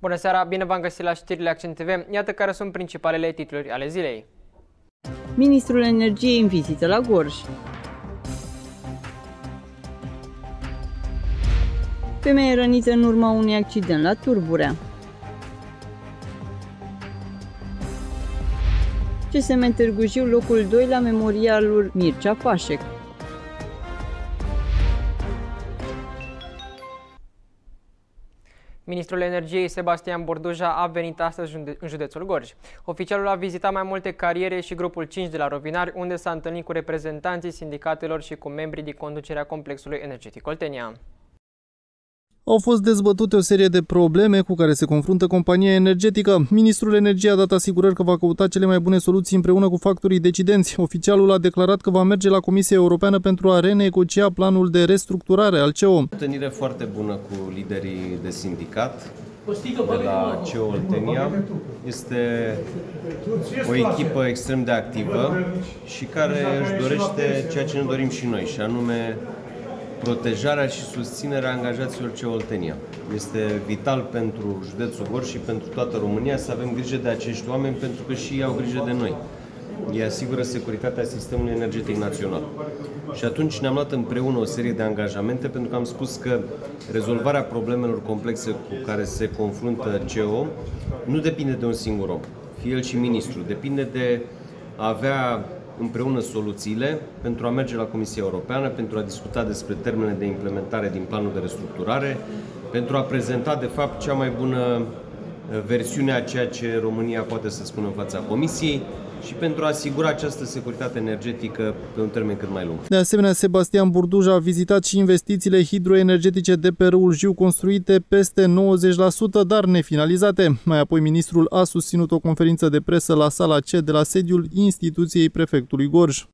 Bună seara, bine v-am găsit la știrile Accent TV. Iată care sunt principalele titluri ale zilei. Ministrul Energiei în vizită la Gorj. Femeie rănită în urma unui accident la Turburea. CSM Târgu Jiu, locul 2 la memorialul Mircea Pașec. Ministrul Energiei, Sebastian Borduja, a venit astăzi în județul Gorj. Oficialul a vizitat mai multe cariere și grupul 5 de la Rovinari, unde s-a întâlnit cu reprezentanții sindicatelor și cu membrii din conducerea complexului energetic Oltenia. Au fost dezbătute o serie de probleme cu care se confruntă compania energetică. Ministrul Energiei a dat asigurări că va căuta cele mai bune soluții împreună cu factorii decidenți. Oficialul a declarat că va merge la Comisia Europeană pentru a renegocia planul de restructurare al CEO. Întâlnire foarte bună cu liderii de sindicat de la CEO Oltenia. Este o echipă extrem de activă și care își dorește ceea ce ne dorim și noi, și anume protejarea și susținerea angajaților CEO Oltenia. Este vital pentru județul Gorj și pentru toată România să avem grijă de acești oameni, pentru că și ei au grijă de noi. Ei asigură securitatea sistemului energetic național. Și atunci ne-am luat împreună o serie de angajamente, pentru că am spus că rezolvarea problemelor complexe cu care se confruntă CEO nu depinde de un singur om, fie el și ministru, depinde de a avea împreună soluțiile pentru a merge la Comisia Europeană, pentru a discuta despre termenele de implementare din planul de restructurare, pentru a prezenta de fapt cea mai bună versiune a ceea ce România poate să spună în fața Comisiei și pentru a asigura această securitate energetică pe un termen cât mai lung. De asemenea, Sebastian Borduja a vizitat și investițiile hidroenergetice de pe râul Jiu, construite peste 90%, dar nefinalizate. Mai apoi, ministrul a susținut o conferință de presă la sala C de la sediul instituției prefectului Gorj.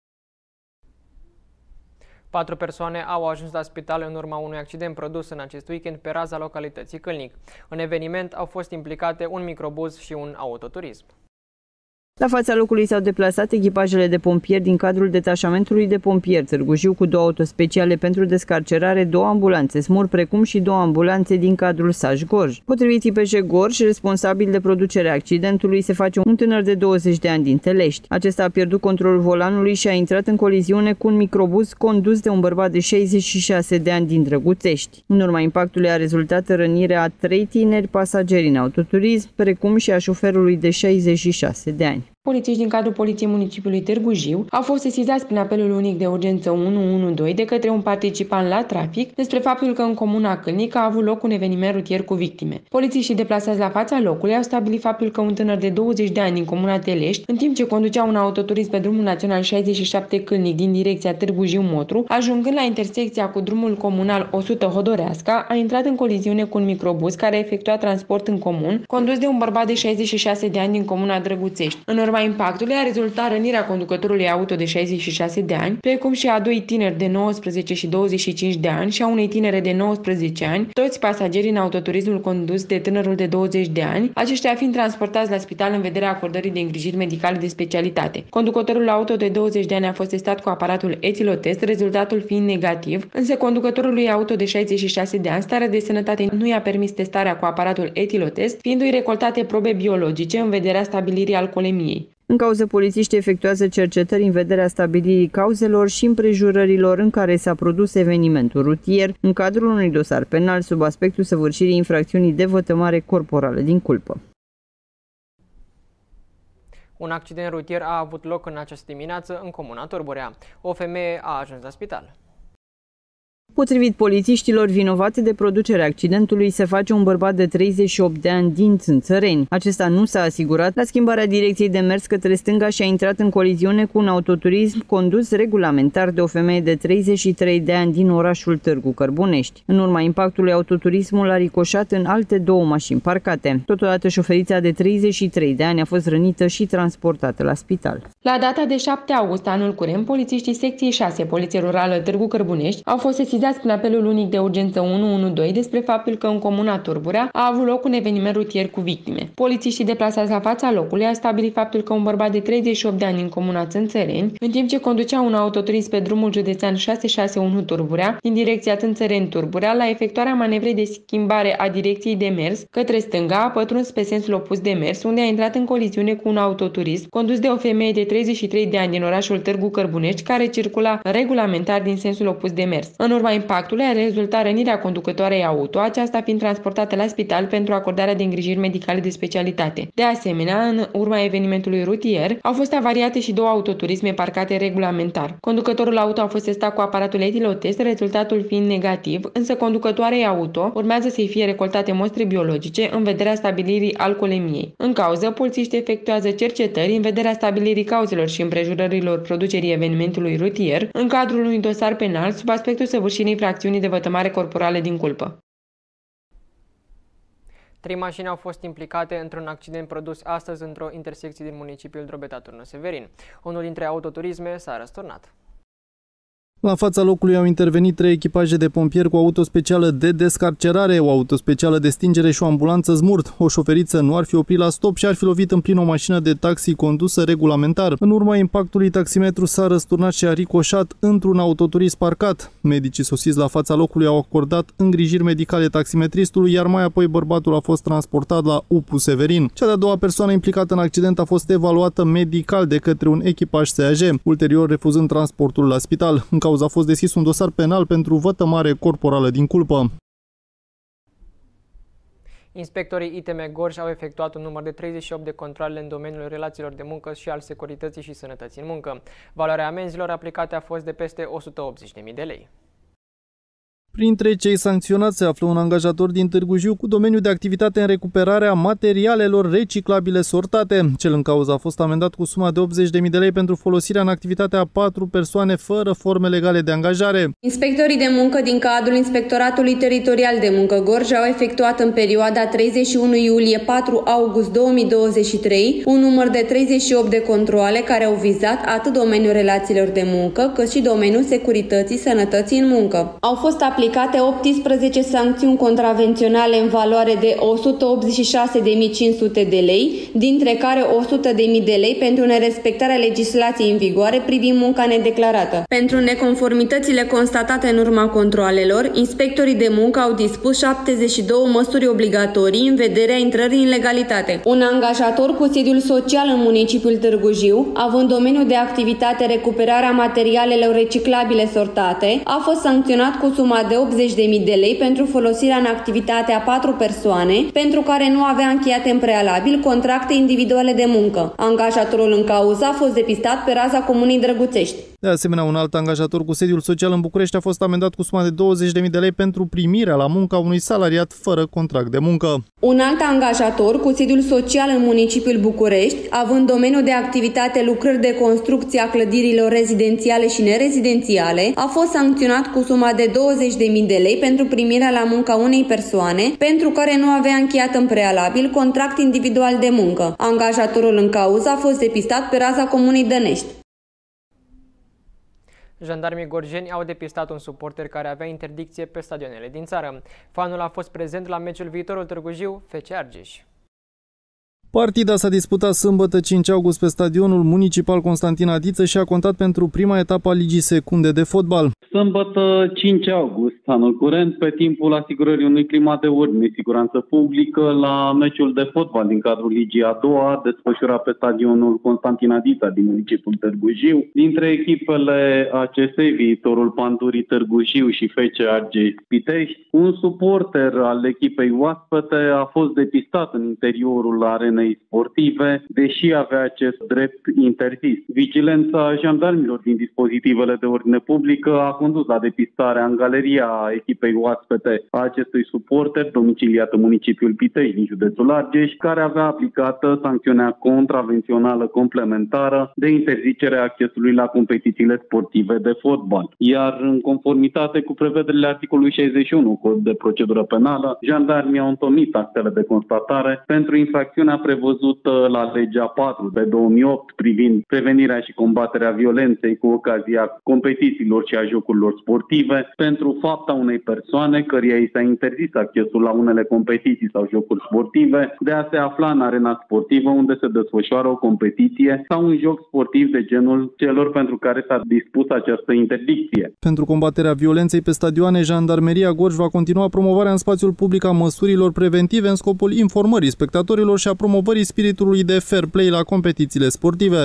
4 persoane au ajuns la spital în urma unui accident produs în acest weekend pe raza localității Câlnic. În eveniment au fost implicate un microbuz și un autoturism. La fața locului s-au deplasat echipajele de pompieri din cadrul detașamentului de pompieri Târgu Jiu cu 2 autospeciale pentru descarcerare, 2 ambulanțe SMUR, precum și 2 ambulanțe din cadrul SAJ Gorj. Potrivit IPJ Gorj, responsabil de producerea accidentului se face un tânăr de 20 de ani din Telești. Acesta a pierdut controlul volanului și a intrat în coliziune cu un microbuz condus de un bărbat de 66 de ani din Drăguțești. În urma impactului a rezultat rănirea a 3 tineri pasageri în autoturism, precum și a șoferului de 66 de ani. Polițiști din cadrul Poliției Municipiului Târgu Jiu au fost sesizați prin apelul unic de urgență 112 de către un participant la trafic despre faptul că în comuna Câlnic a avut loc un eveniment rutier cu victime. Polițiștii deplasați la fața locului au stabilit faptul că un tânăr de 20 de ani din comuna Telești, în timp ce conducea un autoturism pe drumul național 67 Câlnic din direcția Târgu Jiu-Motru, ajungând la intersecția cu drumul comunal 100 Hodoreasca, a intrat în coliziune cu un microbuz care efectua transport în comun, condus de un bărbat de 66 de ani din comuna Drăguțești. În urma impactului a rezultat rănirea conducătorului auto de 66 de ani, precum și a 2 tineri de 19 și 25 de ani și a unei tinere de 19 ani, toți pasagerii în autoturismul condus de tânărul de 20 de ani, aceștia fiind transportați la spital în vederea acordării de îngrijiri medicale de specialitate. Conducătorul auto de 20 de ani a fost testat cu aparatul etilotest, rezultatul fiind negativ, însă conducătorului auto de 66 de ani, starea de sănătate nu i-a permis testarea cu aparatul etilotest, fiindu-i recoltate probe biologice în vederea stabilirii alcoolemiei. În cauză, polițiștii efectuează cercetări în vederea stabilirii cauzelor și împrejurărilor în care s-a produs evenimentul rutier, în cadrul unui dosar penal sub aspectul săvârșirii infracțiunii de vătămare corporală din culpă. Un accident rutier a avut loc în această dimineață în comuna Turburea. O femeie a ajuns la spital. Potrivit polițiștilor, vinovat de producerea accidentului se face un bărbat de 38 de ani din Țânțăreni. Acesta nu s-a asigurat la schimbarea direcției de mers către stânga și a intrat în coliziune cu un autoturism condus regulamentar de o femeie de 33 de ani din orașul Târgu Cărbunești. În urma impactului, autoturismul a ricoșat în alte 2 mașini parcate. Totodată, șoferița de 33 de ani a fost rănită și transportată la spital. La data de 7 august anul curent, polițiștii secției 6, Poliție Rurală Târgu Cărbunești, au fost sesizați sesizat prin apelul unic de urgență 112 despre faptul că în comuna Turburea a avut loc un eveniment rutier cu victime. Polițiștii deplasați la fața locului au stabilit faptul că un bărbat de 38 de ani în comuna Țânțăreni, în timp ce conducea un autoturism pe drumul județean 661 Turburea, din direcția Țânțăreni-Turburea, la efectuarea manevrei de schimbare a direcției de mers către stânga, a pătruns pe sensul opus de mers, unde a intrat în coliziune cu un autoturism condus de o femeie de 33 de ani din orașul Târgu Cărbunești, care circula regulamentar din sensul opus de mers. În urma impactului a rezultat rănirea conducătoarei auto, aceasta fiind transportată la spital pentru acordarea de îngrijiri medicale de specialitate. De asemenea, în urma evenimentului rutier, au fost avariate și 2 autoturisme parcate regulamentar. Conducătorul auto a fost testat cu aparatul etilotest, rezultatul fiind negativ, însă conducătoarei auto urmează să-i fie recoltate mostre biologice în vederea stabilirii alcoolemiei. În cauză, polițiștii efectuează cercetări în vederea stabilirii cauzelor și împrejurărilor producerii evenimentului rutier în cadrul unui dosar penal sub aspectul săvârșirii infracțiunii de vătămare corporală din culpă. 3 mașini au fost implicate într-un accident produs astăzi într-o intersecție din municipiul Drobeta-Turnul-Severin. Unul dintre autoturisme s-a răsturnat. La fața locului au intervenit 3 echipaje de pompieri cu auto specială de descarcerare, o auto specială de stingere și o ambulanță Smurt. O șoferiță nu ar fi oprit la stop și ar fi lovit în plin o mașină de taxi condusă regulamentar. În urma impactului, taximetrul s-a răsturnat și a ricoșat într-un autoturism parcat. Medicii sosiți la fața locului au acordat îngrijiri medicale taximetristului, iar mai apoi bărbatul a fost transportat la UPU Severin. Cea de-a doua persoană implicată în accident a fost evaluată medical de către un echipaj SAJ, ulterior refuzând transportul la spital. În cauza a fost deschis un dosar penal pentru vătămare corporală din culpă. Inspectorii ITM Gorj au efectuat un număr de 38 de controale în domeniul relațiilor de muncă și al securității și sănătății în muncă. Valoarea amenzilor aplicate a fost de peste 180.000 de lei. Printre cei sancționați se află un angajator din Târgu Jiu cu domeniul de activitate în recuperarea materialelor reciclabile sortate. Cel în cauză a fost amendat cu suma de 80.000 de lei pentru folosirea în activitate a 4 persoane fără forme legale de angajare. Inspectorii de muncă din cadrul Inspectoratului Teritorial de Muncă Gorj au efectuat în perioada 31 iulie-4 august 2023 un număr de 38 de controale care au vizat atât domeniul relațiilor de muncă, cât și domeniul securității, sănătății în muncă. Au fost aplicate 18 sancțiuni contravenționale în valoare de 186.500 de lei, dintre care 100.000 de lei pentru nerespectarea legislației în vigoare privind munca nedeclarată. Pentru neconformitățile constatate în urma controalelor, inspectorii de muncă au dispus 72 măsuri obligatorii în vederea intrării în legalitate. Un angajator cu sediul social în municipiul Târgu Jiu, având domeniul de activitate recuperarea materialelor reciclabile sortate, a fost sancționat cu suma de 80.000 de lei pentru folosirea în activitate a 4 persoane, pentru care nu avea încheiate în prealabil contracte individuale de muncă. Angajatorul în cauză a fost depistat pe raza comunei Drăguțești. De asemenea, un alt angajator cu sediul social în București a fost amendat cu suma de 20.000 de lei pentru primirea la muncă a unui salariat fără contract de muncă. Un alt angajator cu sediul social în municipiul București, având domeniul de activitate lucrări de construcție a clădirilor rezidențiale și nerezidențiale, a fost sancționat cu suma de 20.000 de lei pentru primirea la muncă a unei persoane, pentru care nu avea încheiat în prealabil contract individual de muncă. Angajatorul în cauză a fost depistat pe raza comunei Dănești. Jandarmii gorjeni au depistat un suporter care avea interdicție pe stadionele din țară. Fanul a fost prezent la meciul Viitorul Târgu Jiu, FC Argeș. Partida s-a disputat sâmbătă 5 august pe stadionul municipal Constantin Adiță și a contat pentru prima etapă a Ligii Secunde de fotbal. Sâmbătă 5 august, anul curent, pe timpul asigurării unui climat de ordine și siguranță publică la meciul de fotbal din cadrul Ligii a doua, desfășurat pe stadionul Constantin Adiță din municipiul Târgu Jiu. Dintre echipele acestei, Viitorul Pandurii Târgu Jiu și FC Argeș Pitești, un suporter al echipei oaspete a fost depistat în interiorul arenei sportive, deși avea acest drept interzis. Vigilența jandarmilor din dispozitivele de ordine publică a condus la depistarea în galeria echipei oaspete a acestui suporter, domiciliat în municipiul Pitești din județul Argeș, care avea aplicată sancțiunea contravențională complementară de interzicere a accesului la competițiile sportive de fotbal. Iar în conformitate cu prevederile articolului 61 Cod de procedură penală, jandarmii au întomit actele de constatare pentru infracțiunea prevăzută la legea 4 pe 2008 privind prevenirea și combaterea violenței cu ocazia competițiilor și a jocurilor sportive pentru fapta unei persoane căreia i s-a interzis accesul la unele competiții sau jocuri sportive de a se afla în arena sportivă unde se desfășoară o competiție sau un joc sportiv de genul celor pentru care s-a dispus această interdicție. Pentru combaterea violenței pe stadioane, Jandarmeria Gorj va continua promovarea în spațiul public a măsurilor preventive în scopul informării spectatorilor și a promovării spiritului de fair play la competițiile sportive.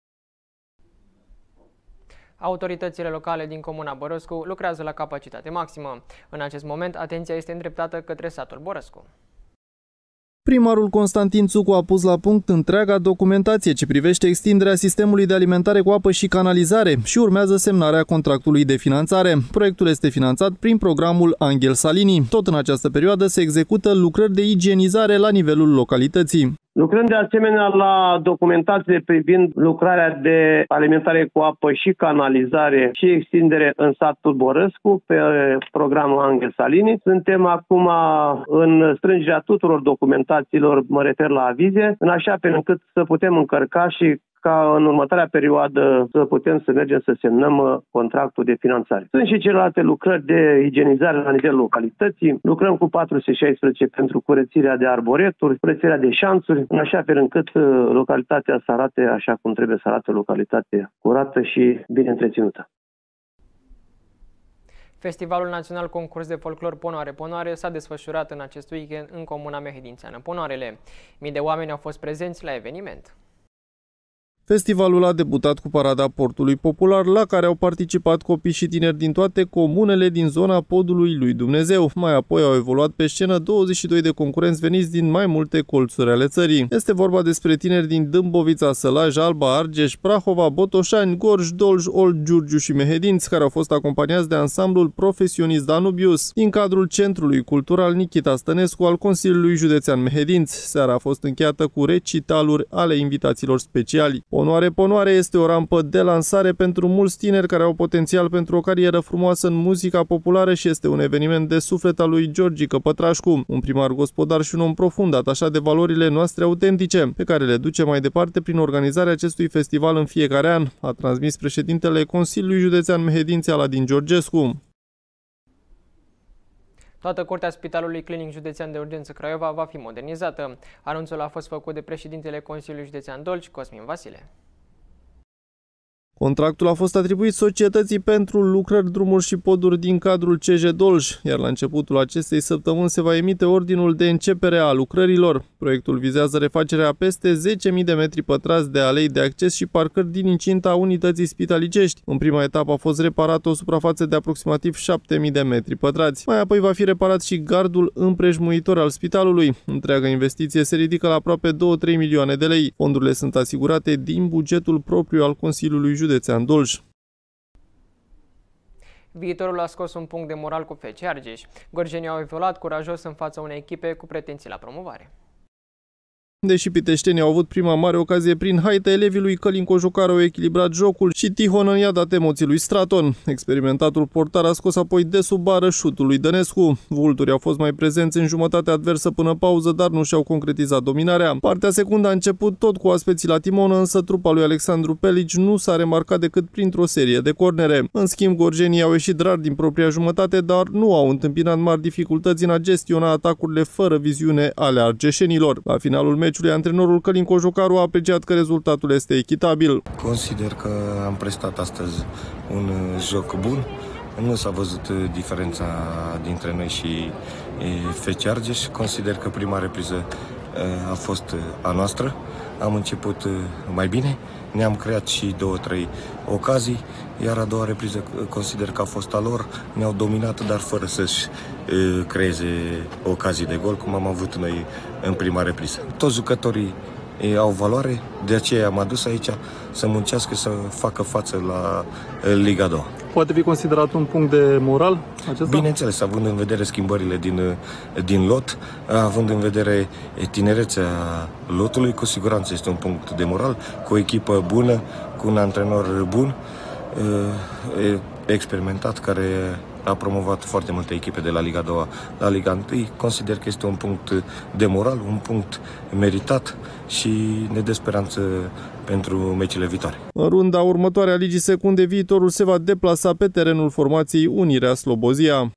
Autoritățile locale din comuna Bărăscu lucrează la capacitate maximă. În acest moment, atenția este îndreptată către satul Bărăscu. Primarul Constantin Țucu a pus la punct întreaga documentație ce privește extinderea sistemului de alimentare cu apă și canalizare și urmează semnarea contractului de finanțare. Proiectul este finanțat prin programul Angel Salini. Tot în această perioadă se execută lucrări de igienizare la nivelul localității. Lucrând de asemenea la documentație privind lucrarea de alimentare cu apă și canalizare și extindere în satul Bărăscu pe programul Angel Salini. Suntem acum în strângerea tuturor documentațiilor, mă refer la avize, în așa fel încât să putem încărca și ca în următoarea perioadă să putem să mergem să semnăm contractul de finanțare. Sunt și celelalte lucrări de igienizare la nivelul localității. Lucrăm cu 416 pentru curățirea de arboreturi, curățirea de șanțuri, în așa fel încât localitatea să arate așa cum trebuie să arate o localitate curată și bine întreținută. Festivalul Național Concurs de Folclor Ponoare s-a desfășurat în acest weekend în comuna mehedințeană Ponoarele. Mii de oameni au fost prezenți la eveniment. Festivalul a debutat cu parada Portului Popular, la care au participat copii și tineri din toate comunele din zona Podului lui Dumnezeu. Mai apoi au evoluat pe scenă 22 de concurenți veniți din mai multe colțuri ale țării. Este vorba despre tineri din Dâmbovița, Sălaj, Alba, Argeș, Prahova, Botoșani, Gorj, Dolj, Olt, Giurgiu și Mehedinți, care au fost acompaniați de ansamblul profesionist Danubius, din cadrul Centrului Cultural Nichita Stănescu al Consiliului Județean Mehedinți. Seara a fost încheiată cu recitaluri ale invitaților speciali. Ponoare este o rampă de lansare pentru mulți tineri care au potențial pentru o carieră frumoasă în muzica populară și este un eveniment de suflet al lui Georgică Pătrașcu, un primar gospodar și un om profund atașat de valorile noastre autentice, pe care le duce mai departe prin organizarea acestui festival în fiecare an, a transmis președintele Consiliului Județean Mehedinți Aladin Georgescu. Toată curtea Spitalului Clinic Județean de Urgență Craiova va fi modernizată. Anunțul a fost făcut de președintele Consiliului Județean Dolj, Cosmin Vasile. Contractul a fost atribuit Societății pentru Lucrări, Drumuri și Poduri din cadrul CJ Dolj, iar la începutul acestei săptămâni se va emite ordinul de începere a lucrărilor. Proiectul vizează refacerea peste 10.000 de metri pătrați de alei de acces și parcări din incinta unității spitalicești. În prima etapă a fost reparată o suprafață de aproximativ 7.000 de metri pătrați. Mai apoi va fi reparat și gardul împrejmuitor al spitalului. Întreaga investiție se ridică la aproape 2-3 milioane de lei. Fondurile sunt asigurate din bugetul propriu al Consiliului Județean Dolj. Viitorul a scos un punct de moral cu FC Argeș. Gorjenii au evoluat curajos în fața unei echipe cu pretenții la promovare. Deși piteștenii au avut prima mare ocazie prin haită, elevii lui Călin Cojucar au echilibrat jocul și Tihon i-a dat emoții lui Straton. Experimentatul portar a scos apoi de sub bară șutul lui Dănescu. Vulturii au fost mai prezenți în jumătatea adversă până pauză, dar nu și-au concretizat dominarea. Partea secundă a început tot cu aspeții la timonă, însă trupa lui Alexandru Pelici nu s-a remarcat decât printr-o serie de cornere. În schimb, gorjenii au ieșit rar din propria jumătate, dar nu au întâmpinat mari dificultăți în a gestiona atacurile fără viziune ale argeșenilor. La finalul meciului, antrenorul Călin Cojocaru a apreciat că rezultatul este echitabil. Consider că am prestat astăzi un joc bun. Nu s-a văzut diferența dintre noi și FC Argeș. Consider că prima repriză a fost a noastră. Am început mai bine, ne-am creat și 2-3 ocazii, iar a doua repriză consider că a fost a lor. Ne-au dominat, dar fără să-și creeze ocazii de gol, cum am avut noi în prima repriză. Toți jucătorii au valoare, de aceea am adus aici să muncească, să facă față la Liga 2. Poate fi considerat un punct de moral acesta? Bineînțeles, având în vedere schimbările din lot, având în vedere tinerețea lotului, cu siguranță este un punct de moral, cu o echipă bună, cu un antrenor bun, experimentat, care a promovat foarte multe echipe de la Liga 2 la Liga 1. Consider că este un punct de moral, un punct meritat și ne dă speranță pentru meciile viitoare. În runda următoare a Ligii Secunde, Viitorul se va deplasa pe terenul formației Unirea Slobozia.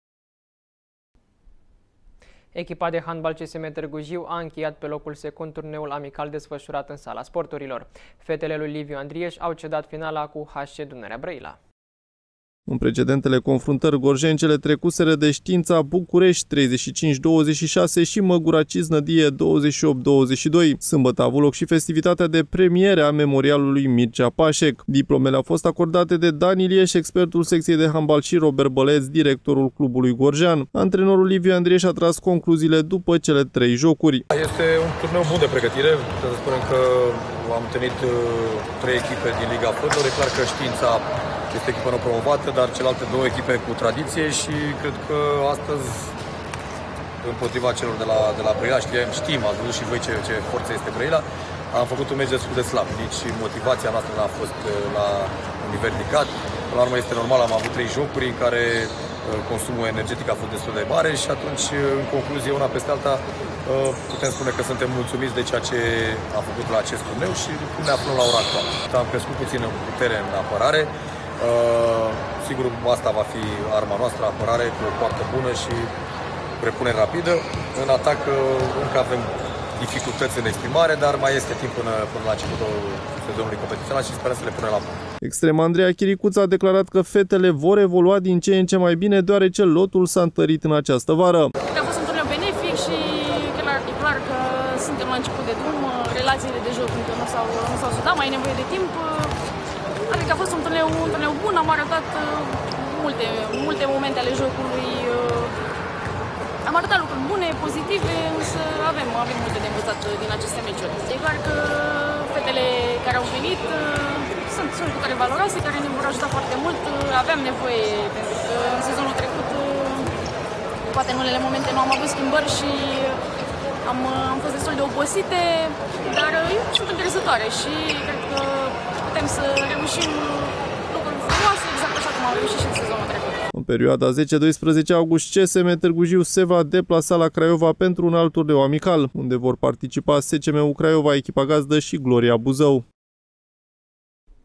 Echipa de handbal CSM Târgu Jiu a încheiat pe locul secund turneul amical desfășurat în Sala Sporturilor. Fetele lui Liviu Andrieș au cedat finala cu HC Dunărea Brăila. În precedentele confruntări gorjencele trecuseră de Știința București 35-26 și Măgura Cisnădie 28-22. Sâmbătă a avut loc și festivitatea de premiere a memorialului Mircea Pașec. Diplomele au fost acordate de Dan Ilieș, expertul secției de handbal, și Robert Băleț, directorul clubului gorjean. Antrenorul Liviu Andrieș a tras concluziile după cele 3 jocuri. Este un turneu bun de pregătire. Să spunem că am întâlnit 3 echipe din Liga Fotbal. E clar că Știința este echipă nou promovată, dar celelalte 2 echipe cu tradiție și cred că astăzi, împotriva celor de la Brăila, știm, ați văzut și voi ce forță este Brăila, am făcut un meci destul de slab. Nici motivația noastră n-a fost la un nivel ridicat. Până la urmă este normal, am avut 3 jocuri în care consumul energetic a fost destul de mare și atunci, în concluzie, una peste alta, putem spune că suntem mulțumiți de ceea ce am făcut la acest turneu și cum ne aflăm la ora actuală. Am crescut puțin în putere în apărare. Sigur, asta va fi arma noastră, apărare cu o poartă bună și repunere rapidă. În atac încă avem dificultăți în exprimare, dar mai este timp până la începutul sezonului competițional și sperăm să le punem la punct. Extrema Andreea Chiricuț a declarat că fetele vor evolua din ce în ce mai bine, deoarece lotul s-a întărit în această vară. A fost un turneu benefic și e clar că suntem la început de drum. Relațiile de joc încă nu s-au sudat, mai e nevoie de timp. Adică a fost un turneu bun, am arătat multe momente ale jocului. Am arătat lucruri bune, pozitive, însă avem multe de învățat din aceste meciuri. E clar că fetele care au venit sunt jucătoare valoroase, care ne vor ajuta foarte mult. Aveam nevoie, pentru că în sezonul trecut, poate în unele momente nu am avut schimbări și am fost destul de obosite, dar sunt interesătoare și cred că putem să reușim lucruri frumoase, exact așa cum am reușit și în sezonul trecut. În perioada 10-12 august, CSM Târgu Jiu se va deplasa la Craiova pentru un alt turneu amical, unde vor participa SCM-ul Craiova, echipa gazdă, și Gloria Buzău.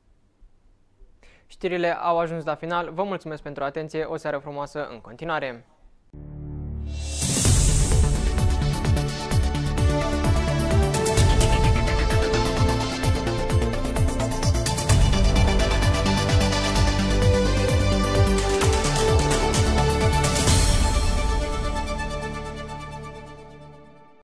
Știrile au ajuns la final. Vă mulțumesc pentru atenție. O seară frumoasă în continuare.